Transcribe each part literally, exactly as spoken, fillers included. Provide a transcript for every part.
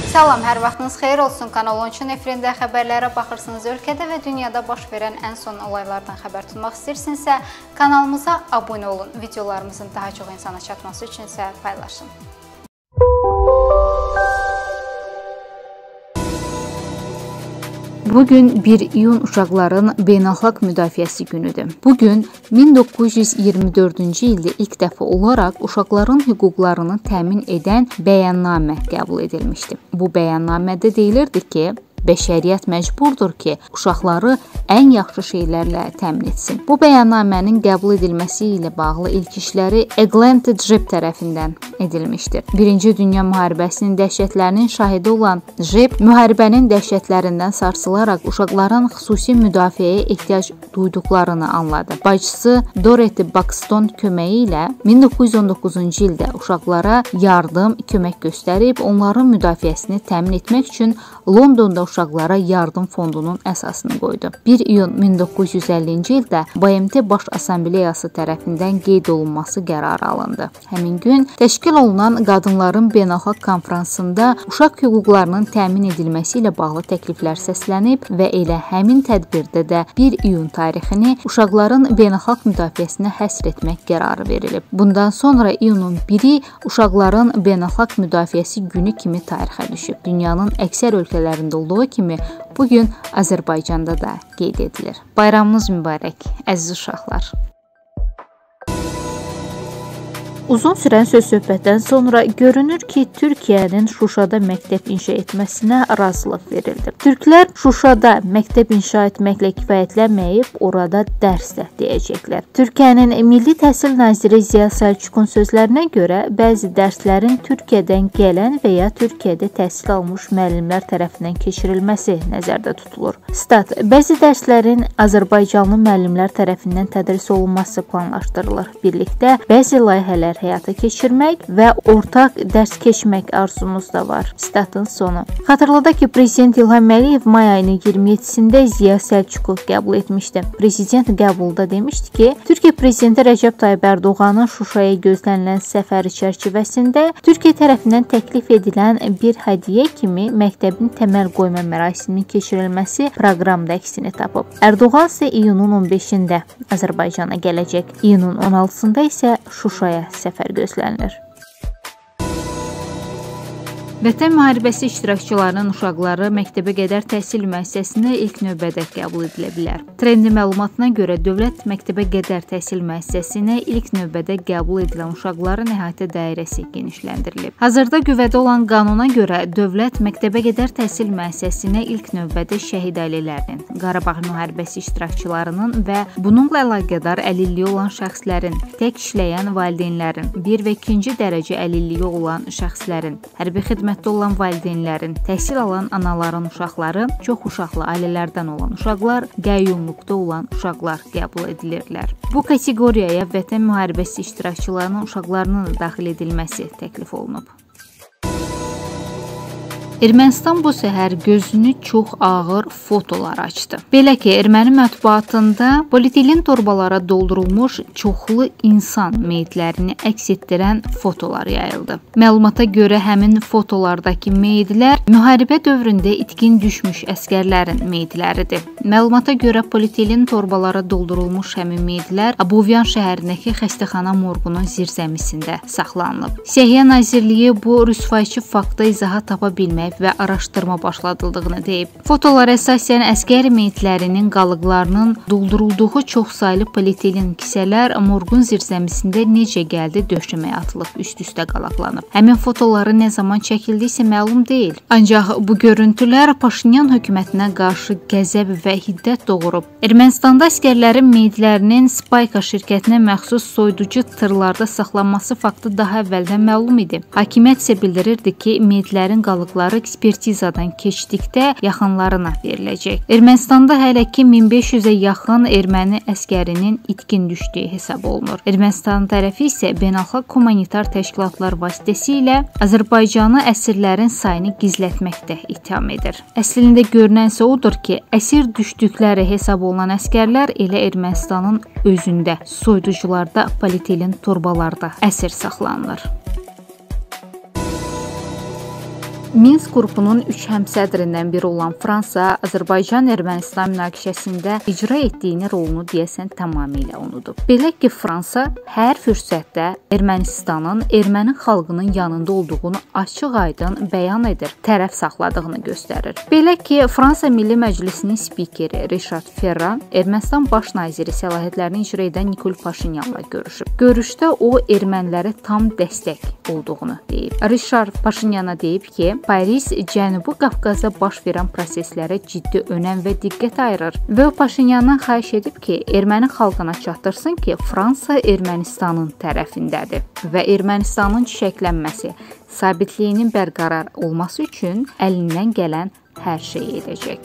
Salam, hər vaxtınız xeyir olsun. Kanal on üçün efirində xəbərlərə baxırsınız. Ölkədə və dünyada baş verən ən son olaylardan xəbər tutmaq istəyirsinizsə, kanalımıza abunə olun. Videolarımızın daha çox insana çatması üçün isə paylaşın. Bugün bir iyun uşaqların beynəlxalq müdafiəsi günüdür. Bugün min doqquz yüz iyirmi dördüncü ildə ilk dəfə olaraq uşaqların hüquqlarını təmin edən bəyannamə qəbul edilmişdi. Bu bəyannamədə deyilirdi ki, bəşəriyyət məcburdur ki, uşaqları ən yaxşı şeylərlə təmin etsin. Bu bəyannamənin qəbul edilməsi ilə bağlı ilk işləri Eglantine Jebb tərəfindən edilmişdir. Birinci Dünya müharibəsinin dəhşətlərinin şahidi olan Jebb, müharibənin dəhşətlərindən sarsılaraq uşaqların xüsusi müdafiəyə ehtiyac duyduqlarını anladı. Bacısı Dorothy Buxton köməyi ilə min doqquz yüz on doqquzuncu ildə uşaqlara yardım, kömək göstərib, onların müdafiəsini təmin etmək üçün Londonda uşaqlara yardım fondunun əsasını qoydu. bir iyun min doqquz yüz əllinci ildə B M T Baş Assambleyası tərəfindən qeyd olunması qərarı alındı. Həmin gün təşkil olunan Qadınların Beynəlxalq Konfransında uşaq hüquqlarının təmin edilməsi ilə bağlı təkliflər səslənib və elə həmin tədbirdə də bir iyun tarixini uşaqların beynəlxalq müdafiəsinə həsr etmək qərarı verilib. Bundan sonra iyunun biri uşaqların beynəlxalq müdafiəsi günü kimi tarixə düşüb. Dünyanın əksər ölkələrində olduğu kimi bugün Azərbaycanda da qeyd edilir. Bayramınız mübarək, əziz uşaqlar. Uzun sürən söz-söhbətdən sonra görünür ki, Türkiyənin Şuşada məktəb inşa etməsinə razılıq verildi. Türklər Şuşada məktəb inşa etməklə kifayətlənməyib, orada dərs də deyəcəklər. Türkiyənin Milli Təhsil Naziri Ziya Selçukun sözlərinə görə, bəzi dərslərin Türkiyədən gələn və ya Türkiyədə təhsil almış müəllimlər tərəfindən keçirilməsi nəzərdə tutulur. Stat, bəzi dərslərin Azərbaycanlı müəllimlər tərəfindən tədris olunması planlaşdırılır. Birlikdə bəzi layihələr həyata keçirmək və ortaq dərs keçmək arzumuz da var. Statın sonu. Xatırladaq ki, Prezident İlham Əliyev may ayının iyirmi yeddisində Ziya Selçuku qəbul etmişdi. Prezident qəbulda demişdi ki, Türkiyə Prezidenti Rəcəb Tayyib Ərdoğanın Şuşaya gözlənilən səfəri çərçivəsində Türkiyə tərəfindən təklif edilən bir hədiyyə kimi məktəbin təməl qoyma mərasiminin keçirilməsi proqramda əksini tapıb. Ərdoğan isə iyunun on beşində Azərbaycana gələcək. İyunun on altısında isə Şuşaya səfər gözlənilir. Vətən müharibəsi iştirakçılarının uşaqları məktəbə qədər təhsil müəssisəsinə ilk növbədə qəbul edilə bilər. Trendi məlumatına görə dövlət məktəbə qədər təhsil müəssisəsinə ilk növbədə qəbul edilən uşaqların əhatə dairəsi genişləndirilib. Hazırda qüvvədə olan qanuna görə dövlət məktəbə qədər təhsil müəssisəsinə ilk növbədə şəhid ailələrinin, Qarabağ müharibəsi iştirakçılarının və bununla əlaqədar əlilliyi olan şəxslərin, tək işləyən valideynlərin, bir və ikinci dərəcə əlilliyi olan şəxslərin, hərbi xidmət olan valideynlərin, təhsil alan anaların uşaqları, çox uşaqlı ailələrdən olan uşaqlar, qəyyumluqda olan uşaqlar qəbul edilirlər. Bu kateqoriyaya vətən müharibəsi iştirakçılarının uşaqlarının da daxil edilməsi təklif olunub. Ermənistan bu səhər gözünü çox ağır fotolar açdı. Belə ki, erməni mətbuatında polietilin torbalara doldurulmuş çoxlu insan meyitlərini əks etdirən fotolar yayıldı. Məlumata görə həmin fotolardakı meyitlər müharibə dövründə itkin düşmüş əskərlərin meyitləridir. Məlumata görə polietilin torbalara doldurulmuş həmin meyitlər Abovyan şəhərindəki xəstəxana morqunun zirzəmisində saxlanılıb. Səhiyyə Nazirliyi bu rüsvayçı faktı izaha tapa bilmək və araşdırma başladıldığını deyib. Fotolar əsasən əskər meyitlərinin qalıqlarının doldurulduğu çoxsaylı polietilin kisələr morqun zirzəmisində necə gəldi döşəməyə atılıb, üst-üstə qalaqlanıb. Həmin fotoları nə zaman çəkildisə məlum deyil. Ancaq bu görüntülər Paşinyan hökumətinə qarşı qəzəb və hiddət doğurub. Ermənistanda əskərlərin meyitlərinin Spayka şirkətinə məxsus soyuducu tırlarda saxlanması faktı daha əvvəldən məlum idi. Hakimiyyət isə bildirirdi ki, meyitlərin qalıqları ekspertizadan keçdikdə yaxınlarına veriləcək. Ermənistanda hələ ki min beş yüzə yaxın erməni əskərinin itkin düşdüyü hesab olunur. Ermənistan tərəfi isə beynəlxalq humanitar təşkilatlar vasitəsilə Azərbaycanı əsirlərin sayını gizlətməkdə ittiham edir. Əslində görünənsə odur ki, əsir düşdükləri hesab olunan əskərlər elə Ermənistanın özündə soyuducularda, polietilin torbalarda əsir saxlanılır. Minsk qrupunun üç həmsədrindən biri olan Fransa, Azərbaycan-Ermənistan münaqişəsində icra etdiyini rolunu deyəsən tamamilə unudub. Belə ki, Fransa hər fürsətdə Ermənistanın erməni xalqının yanında olduğunu açıq-aydın bəyan edir, tərəf saxladığını göstərir. Belə ki, Fransa Milli Məclisinin spikeri Richard Ferrand Ermənistan baş naziri səlahiyyətlərini icra edən Nikol Paşinyanla görüşüb. Görüşdə o ermənilərə tam dəstək olduğunu deyib. Richard Paşinyana deyib ki, Paris Cənubi Qafqazda baş verən proseslərə ciddi önəm və diqqət ayırır və o Paşinyandan xahiş edib ki, erməni xalqına çatdırsın ki, Fransa Ermənistanın tərəfindədir və Ermənistanın çiçəklənməsi, sabitliyinin bərqərar olması üçün əlindən gələn hər şeyi edəcək.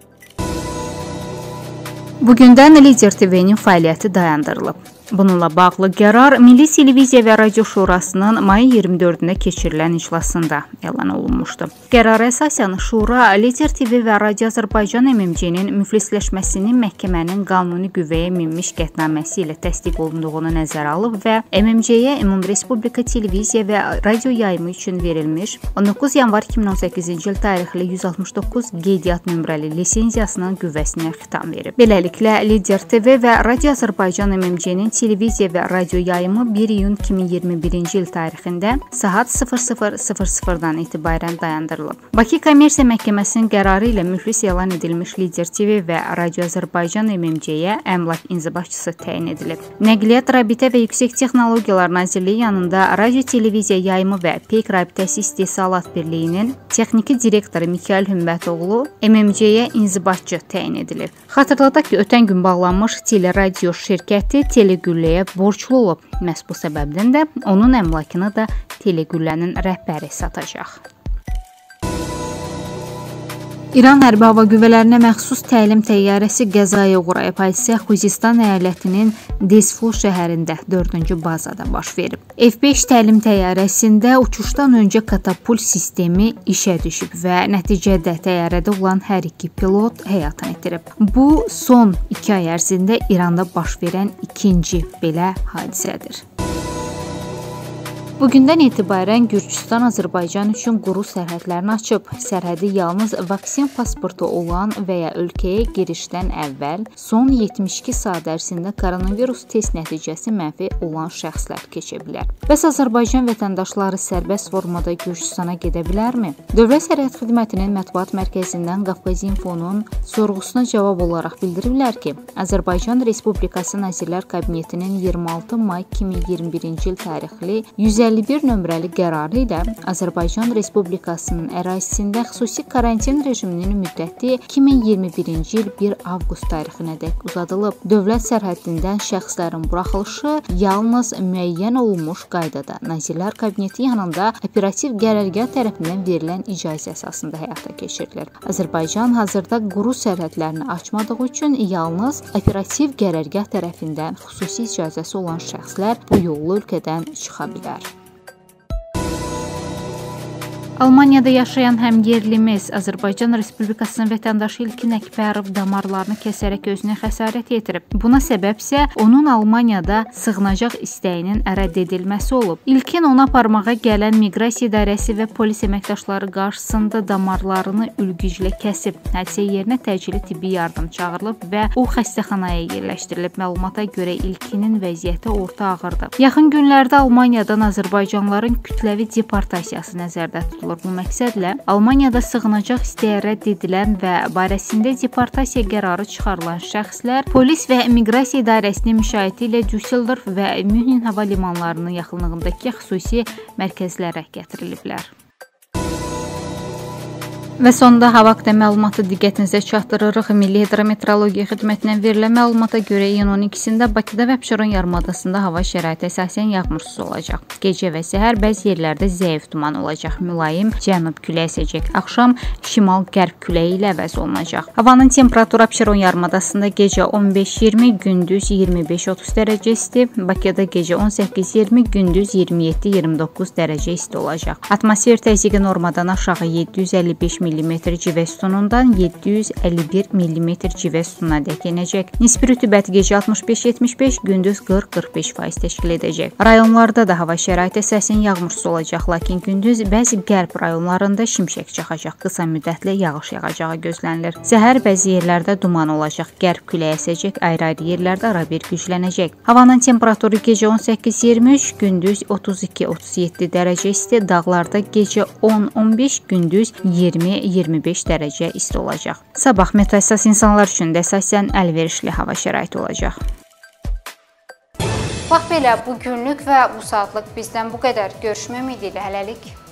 Bugündən Lider T V-nin fəaliyyəti dayandırılıb. Bununla bağlı qərar Milli Televiziya və Radio Şurasının mayın iyirmi dördündə keçirilən iclasında elan olunmuşdu. Qərara əsasən Şura, Lider T V və Radio Azərbaycan M M C-nin müflisləşməsinin məhkəmənin qanuni qüvvəyə minmiş qətnaməsi ilə təsdiq olunduğunu nəzərə alıb və M M C-yə Ümumrespublika Televiziya və Radio yayımı üçün verilmiş on doqquz yanvar iki min on səkkizinci il tarixli yüz altmış doqquz qeydiyyat nömrəli lisenziyasının qüvvəsinə xitam verib. Beləliklə, Lider T V və Radio Azərbaycan M M C-nin televiziya və radio yayımı bir iyun iki min iyirmi birinci il tarixində saat sıfır sıfır sıfır sıfırdan etibarən dayandırılıb. Bakı Kommersiya Məhkəməsinin qərarı ilə müflis elan edilmiş Lider T V və Radio Azərbaycan M M C-yə əmlak inzibatçısı təyin edilib. Nəqliyyat, Rabitə və Yüksək Texnologiyalar Nazirliyi yanında Radio Televiziya Yayımı və Peyk Rabitəsi İstehsalat Birliyinin texniki direktoru Mikayıl Hümmətoğlu M M C-yə inzibatçı təyin edilib. Xatırladaq ki, ötən gün bağlanmış teleradio şirkəti Telegülləyə borclu olub. Məhz bu səbəbdən də onun əmlakını da Telegüllənin rəhbəri satacaq. İran Hərbi Hava Qüvvələrinə məxsus təlim təyyarəsi qəzaya uğrayıb. Hadisə Xuzistan əyalətinin Desfu şəhərində dördüncü bazada baş verib. F beş təlim təyyarəsində uçuşdan öncə katapult sistemi işə düşüb və nəticədə təyyarədə olan hər iki pilot həyatını itirib. Bu, son iki ay ərzində İranda baş verən ikinci belə hadisədir. Bugündən etibarən Gürcüstan Azərbaycan üçün quru sərhədlərini açıb. Sərhədi yalnız vaksin pasportu olan və ya ölkəyə girişdən əvvəl son yetmiş iki saat ərzində koronavirus test nəticəsi mənfi olan şəxslər keçə bilər. Bəs Azərbaycan vətəndaşları sərbəst formada Gürcüstana gedə bilərmi? Dövlət Sərhəd Xidmətinin mətbuat mərkəzindən Qafqazinfonun sorğusuna cavab olaraq bildiriblər ki, Azərbaycan Respublikası Nazirlər Kabinetinin iyirmi altı may iki min iyirmi birinci il tarixli yüz əlli bir nömrəli qərarı ilə Azərbaycan Respublikasının ərazisində xüsusi karantin rejiminin müddəti iki min iyirmi birinci il bir avqust tarixinədək uzadılıb. Dövlət sərhəddindən şəxslərin buraxılışı yalnız müəyyən olunmuş qaydada Nazirlər Kabineti yanında operativ qərargah tərəfindən verilən icazə əsasında həyata keçirilir. Azərbaycan hazırda quru sərhədlərini açmadığı üçün yalnız operativ qərargah tərəfindən xüsusi icazəsi olan şəxslər bu yolla ölkədən çıxa bilər. Almaniyada yaşayan həmyerlimiz Azərbaycan Respublikasının vətəndaşı İlkin Əkbərov damarlarını kəsərək özünə xəsarət yetirib. Buna səbəb isə onun Almaniyada sığınacaq istəyinin rədd edilməsi olub. İlkin ona aparmağa gələn Miqrasiya İdarəsi və polis əməkdaşları qarşısında damarlarını ülgüclə kəsib. Hadisə yerinə təcili tibbi yardım çağırılıb və o xəstəxanaya yerləşdirilib. Məlumata görə İlkinin vəziyyəti orta ağırdır. Yaxın günlərdə Almaniyadan azərbaycanlıların kütləvi deportasiyası nəzərdə tutulur. Bu məqsədlə Almaniyada sığınacaq istəyə rədd edilən və barəsində deportasiya qərarı çıxarılan şəxslər polis və Miqrasiya İdarəsinin müşayiəti ilə Düsseldorf və Münhen hava limanlarının yaxınlığındakı xüsusi mərkəzlərə gətiriliblər. Və sonda hava haqqında məlumatı diqqətinizə çatdırırıq. Milli Hidrometeorologiya Xidmətindən verilən məlumata görə iyun on ikisində Bakıda və Abşeron yarımadasında hava şəraiti əsasən yağmursuz olacaq. Gecə və səhər bəzi yerlərdə zəif duman olacaq. Mülayim cənub küləyi əsəcək. Axşam şimal-qərb küləyi ilə əvəz olunacaq. Havanın temperaturu Abşeron yarımadasında gecə on beş iyirmi, gündüz iyirmi beş otuz dərəcə isti, Bakıda gecə on səkkiz iyirmi, gündüz iyirmi yeddi iyirmi doqquz dərəcə isti olacaq. Atmosfer təzyiqi normadan aşağı yeddi yüz əlli beş millimetr civə sütunundan yeddi yüz əlli bir millimetr civə sütununa dək enəcək. Nisbi rütubət gecə altmış beş yetmiş beş, gündüz qırx qırx beş faiz təşkil edəcək. Rayonlarda da hava şəraiti əsasən yağmursuz olacaq, lakin gündüz bəzi qərb rayonlarında şimşək çaxacaq, qısa müddətli yağış yağacağı gözlənilir. Səhər bəzi yerlərdə duman olacaq, qərb küləyi əsəcək, ayrı-ayrı yerlərdə arabir güclənəcək. Havanın temperaturu gecə on səkkiz iyirmi üç, gündüz otuz iki otuz yeddi dərəcə isti, dağlarda gecə on on beş, gündüz iyirmi iyirmi beş dərəcə isti olacaq. Sabah meteo əsas insanlar üçün də əsasən əlverişli hava şəraiti olacaq. Bax belə, bu günlük və bu saatlıq bizdən bu qədər. Görüşmək ümidi ilə hələlik.